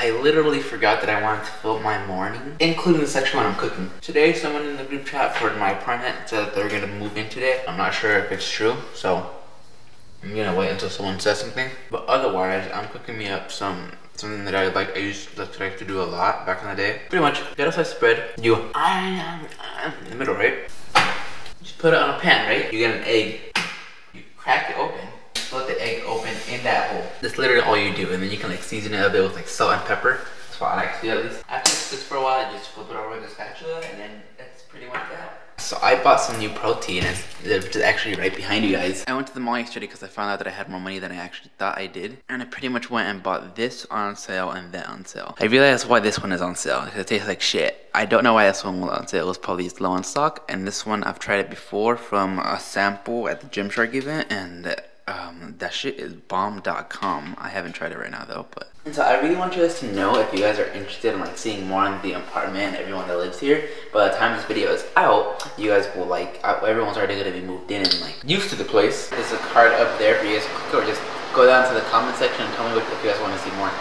I literally forgot that I wanted to film my morning, including the section when I'm cooking. Today, someone in the group chat for my apartment said that they're gonna move in today. I'm not sure if it's true, so I'm gonna wait until someone says something. But otherwise, I'm cooking me up something that I like. I used to do a lot back in the day. Pretty much, get a slice of bread. You in the middle, right? Just put it on a pan, right? You get an egg. You crack it open. Split the egg open in that hole. That's literally all you do, and then you can like season it a bit with like salt and pepper. That's what I like to do at least. After it sits for a while, you just flip it over with a spatula, and then that's pretty much that. So I bought some new protein, it's actually right behind you guys. I went to the mall yesterday because I found out that I had more money than I actually thought I did. And I pretty much went and bought this on sale and that on sale. I realized why this one is on sale, because it tastes like shit. I don't know why this one was on sale. It was probably low on stock. And this one, I've tried it before from a sample at the Gymshark event, and that shit is bomb.com. I haven't tried it right now though, but. And so I really want you guys to know if you guys are interested in like seeing more on the apartment and everyone that lives here. By the time this video is out, you guys will like, everyone's already gonna be moved in and like used to the place. There's a card up there for you guys to click, or just go down to the comment section and tell me if you guys want to see more.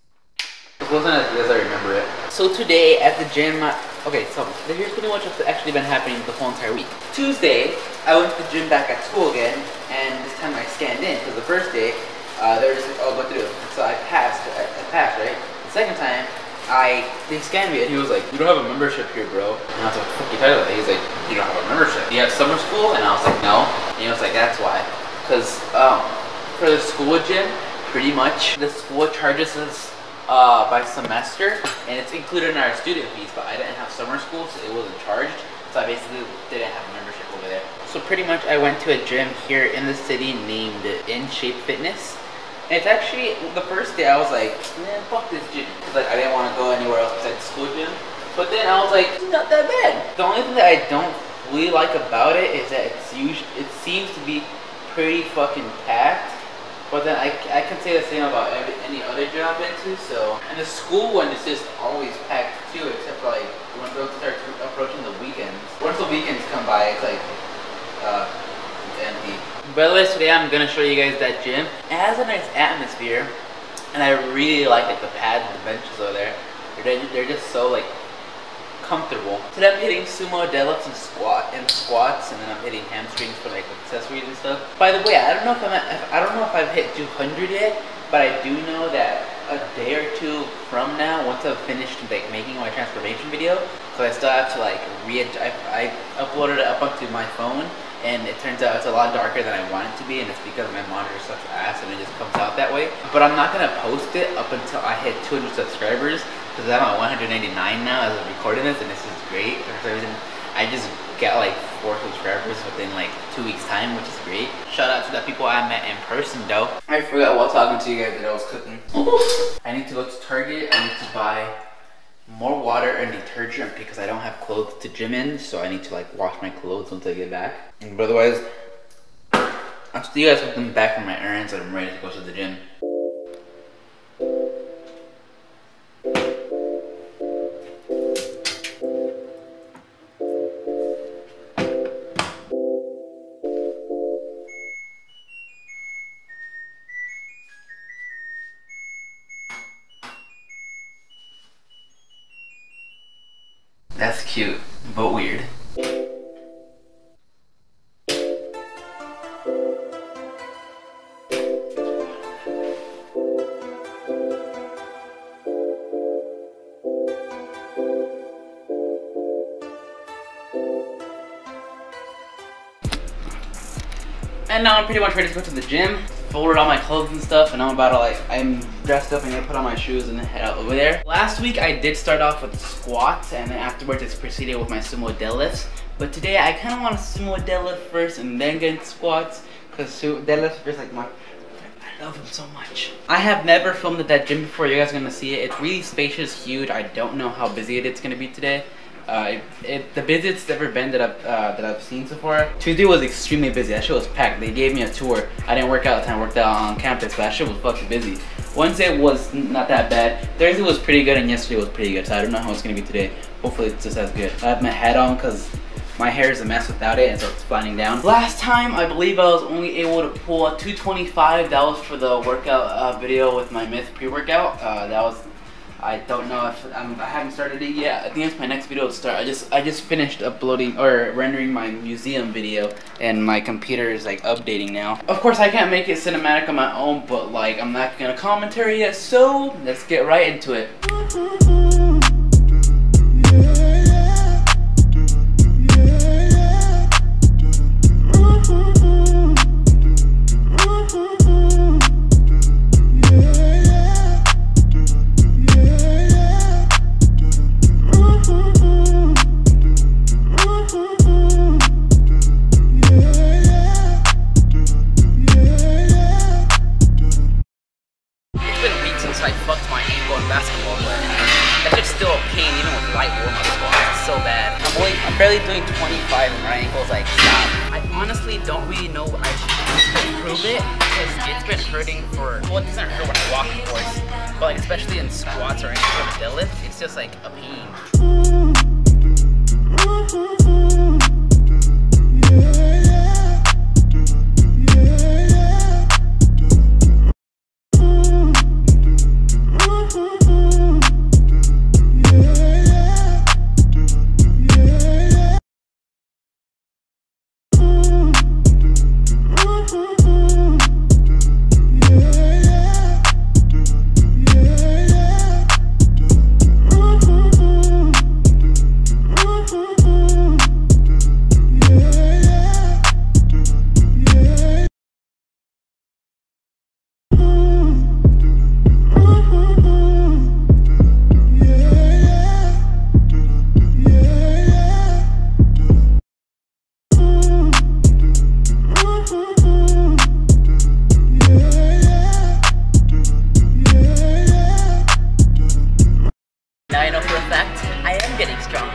It wasn't as good as I remember it. So today at the gym, okay, so here's pretty much what's actually been happening the whole entire week. Tuesday, I went to the gym back at school again, and this time I scanned in, because the first day, there was, oh, what to do? So I passed, right? The second time, they scanned me, and he was like, you don't have a membership here, bro. And I was like, fuck you talking about? He's like, you don't have a membership. Do you have summer school? And I was like, no. And he was like, that's why. Because for the school gym, pretty much, the school charges us by semester, and it's included in our student fees, but I didn't have summer school, so it wasn't charged. So I basically didn't have a membership over there. So pretty much I went to a gym here in the city named InShape Fitness. And it's actually, the first day I was like, man, fuck this gym. Like, I didn't want to go anywhere else besides the school gym. But then I was like, it's not that bad. The only thing that I don't really like about it is that it seems to be pretty fucking packed. But then I can say the same about any other gym I've been to, so. And the school one is just always packed too, except for like, when those start approaching the weekends. Once the weekends come by, it's like, it's empty. By the way, today I'm gonna show you guys that gym. It has a nice atmosphere, and I really like the pads and the benches over there. They're just so like comfortable. Today I'm hitting sumo deadlifts and squats, and then I'm hitting hamstrings for like accessories and stuff. By the way, I don't know if I've hit 200 yet, but I do know that a day or two from now, once I've finished like making my transformation video, so I still have to like I uploaded it up onto my phone, and it turns out it's a lot darker than I want it to be, and it's because my monitor sucks ass and it just comes out that way. But I'm not gonna post it up until I hit 200 subscribers, because I'm at 199 now as I'm recording this, and this is great. For some reason, I just got like 4 subscribers within like 2 weeks time, which is great. Shout out to the people I met in person though. I forgot while talking to you guys that I was cooking. I need to go to Target. I need to buy more water and detergent because I don't have clothes to gym in, so I need to like wash my clothes once I get back. But otherwise, I'll see you guys when I'm back from my errands and I'm ready to go to the gym. That's cute, but weird. And now I'm pretty much ready to go to the gym. Folded all my clothes and stuff, and I'm dressed up and gonna put on my shoes and then head out over there. Last week I did start off with squats, and then afterwards it's proceeded with my sumo deadlifts. But today I kind of want to sumo deadlift first and then get into squats, because deadlifts are just like I love them so much. I have never filmed at that gym before. You guys are gonna see it. It's really spacious, huge. I don't know how busy it's gonna be today. The busiest it's ever been that I've seen so far. Tuesday was extremely busy. That shit was packed. They gave me a tour. I didn't work out the time I worked out on campus, but that shit was fucking busy. Wednesday was not that bad. Thursday was pretty good, and yesterday was pretty good. So I don't know how it's gonna be today. Hopefully it's just as good. I have my hat on because my hair is a mess without it, and so it's flattening down. Last time, I believe I was only able to pull a 225. That was for the workout video with my Myth pre-workout. I don't know if I haven't started it yet. I think it's my next video to start. I just finished uploading or rendering my museum video, and my computer is like updating now. Of course, I can't make it cinematic on my own, but like I'm not gonna commentary yet. So let's get right into it. I fucked my ankle in basketball, but that shit's still a pain even with light warm-up squats. It's so bad. I'm barely doing 25 and my ankle's like, stop. I honestly don't really know what I should do to improve it because it's been hurting for, well, it doesn't hurt when I walk, of course, but like especially in squats or any sort of deadlift, it's just like a pain. Now I know for a fact I am getting stronger.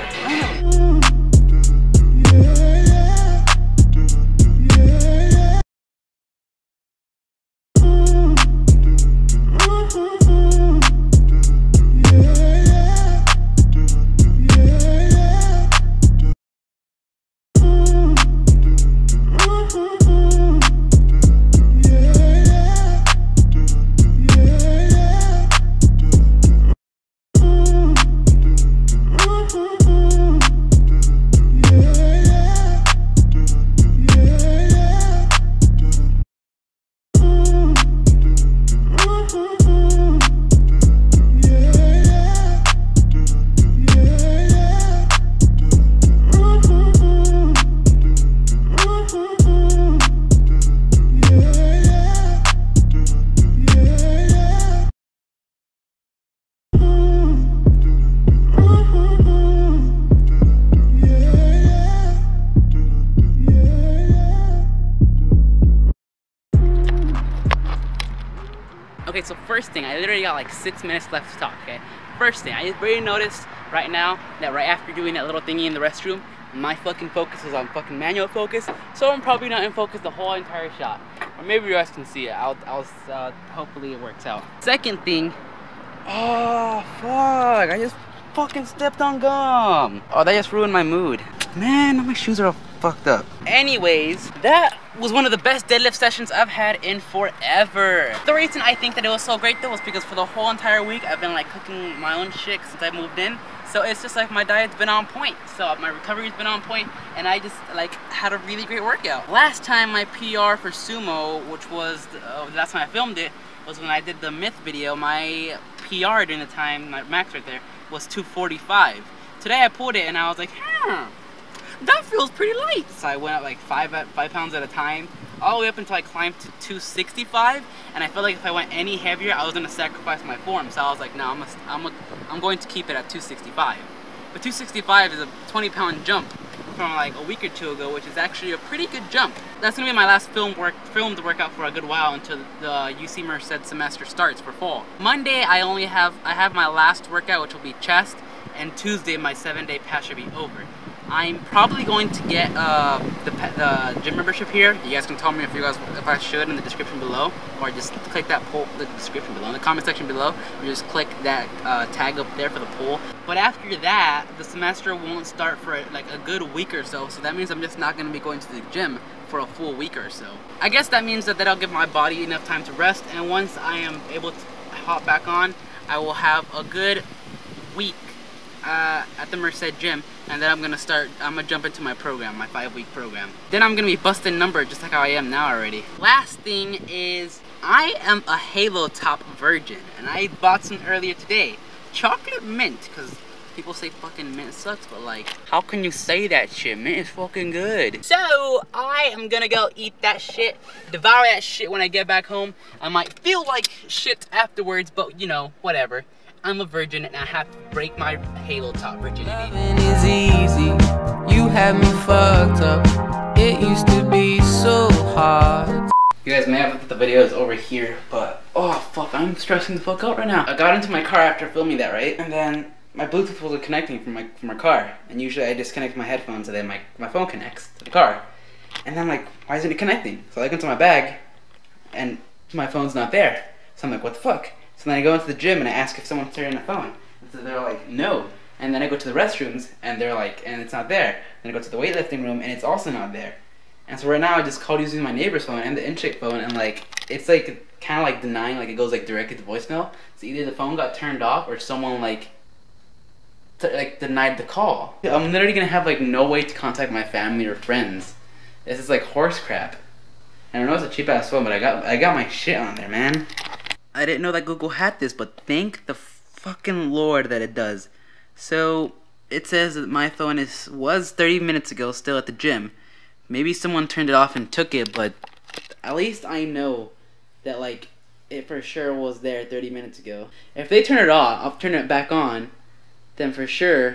Okay, so first thing, I literally got like 6 minutes left to talk, okay? First thing, I just really noticed right now that right after doing that little thingy in the restroom, my fucking focus is on fucking manual focus, so I'm probably not in focus the whole entire shot. Or maybe you guys can see it. Hopefully it works out. Second thing, oh fuck, I just fucking stepped on gum. Oh, that just ruined my mood. Man, my shoes are all fucked up. Anyways, that was one of the best deadlift sessions I've had in forever. The reason I think that it was so great though was because for the whole entire week I've been like cooking my own shit since I moved in. So it's just like my diet's been on point. So my recovery's been on point and I just like had a really great workout. Last time my PR for sumo, which was the last time I filmed it, was when I did the myth video. My PR during the time, my max right there, was 245. Today I pulled it and I was like, that feels pretty light. So I went up like 5 pounds at a time, all the way up until I climbed to 265. And I felt like if I went any heavier, I was gonna sacrifice my form. So I was like, no, I'm going to keep it at 265. But 265 is a 20-pound jump from like a week or two ago, which is actually a pretty good jump. That's gonna be my last filmed workout for a good while until the UC Merced semester starts for fall. Monday I have my last workout, which will be chest, and Tuesday my 7-day pass should be over. I'm probably going to get the gym membership here. You guys can tell me if I should in the description below, or just click that poll, the description below, in the comment section below, or just click that tag up there for the poll. But after that, the semester won't start for like a good week or so, so that means I'm just not going to be going to the gym for a full week or so. I guess that means that that'll give my body enough time to rest, and once I am able to hop back on, I will have a good week at the Merced gym, and then I'm gonna jump into my program, my 5-week program. Then I'm gonna be busting numbers just like how I am now already. Last thing is, I am a Halo Top virgin, and I bought some earlier today. Chocolate mint, because people say fucking mint sucks, but like, how can you say that shit? Mint is fucking good. So, I am gonna go eat that shit, devour that shit when I get back home. I might feel like shit afterwards, but you know, whatever. I'm a virgin and I have to break my Halo Top virginity. Loving is easy. You had me fucked up. It used to be so hard. You guys may have thought the video is over here, but oh fuck, I'm stressing the fuck out right now. I got into my car after filming that, right? And then my Bluetooth wasn't connecting from my car. And usually I disconnect my headphones and then my phone connects to the car. And then I'm like, why isn't it connecting? So I look into my bag and my phone's not there. So I'm like, what the fuck? So then I go into the gym and I ask if someone's turning the phone. And so they're like, no. And then I go to the restrooms and they're like, and it's not there. Then I go to the weightlifting room and it's also not there. And so right now I just called using my neighbor's phone and the inshape phone, and like, it's like kind of like denying, like it goes like directly to voicemail. So either the phone got turned off or someone like denied the call. I'm literally gonna have like no way to contact my family or friends. This is like horse crap. And I know it's a cheap ass phone, but I got my shit on there, man. I didn't know that Google had this, but thank the fucking Lord that it does. So it says that my phone was 30 minutes ago still at the gym. Maybe someone turned it off and took it, but at least I know that like it for sure was there 30 minutes ago. If they turn it off, I'll turn it back on, then for sure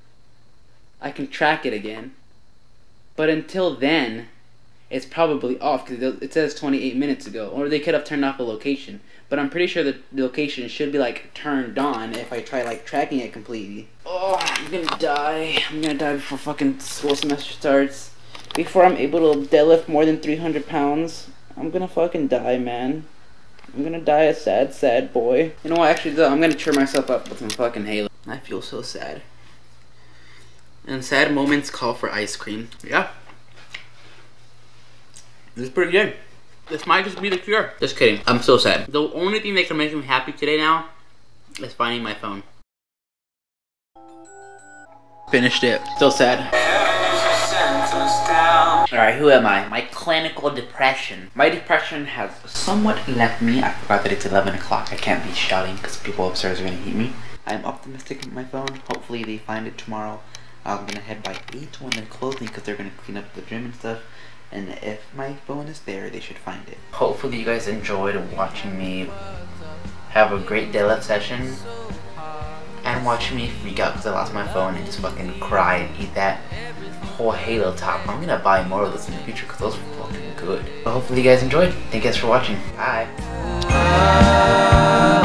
I can track it again. But until then, it's probably off because it says 28 minutes ago, or they could have turned off the location. But I'm pretty sure the location should be like turned on if I try like tracking it completely. Oh, I'm gonna die. I'm gonna die before fucking school semester starts. Before I'm able to deadlift more than 300 pounds. I'm gonna fucking die, man. I'm gonna die a sad, sad boy. You know what, actually though, I'm gonna cheer myself up with some fucking Halo. I feel so sad. And sad moments call for ice cream. Yeah. This is pretty good. This might just be the cure. Just kidding. I'm so sad. The only thing that can make me happy today now is finding my phone. Finished it. Still sad. Alright, who am I? My clinical depression. My depression has somewhat left me. I forgot that it's 11 o'clock. I can't be shouting because people upstairs are going to eat me. I'm optimistic with my phone. Hopefully they find it tomorrow. I'm going to head by 8 when they're closing because they're going to clean up the gym and stuff. And if my phone is there, they should find it. Hopefully you guys enjoyed watching me have a great deadlift session. And watching me freak out because I lost my phone and just fucking cry and eat that whole Halo Top. I'm gonna buy more of those in the future because those are fucking good. But hopefully you guys enjoyed. Thank you guys for watching. Bye.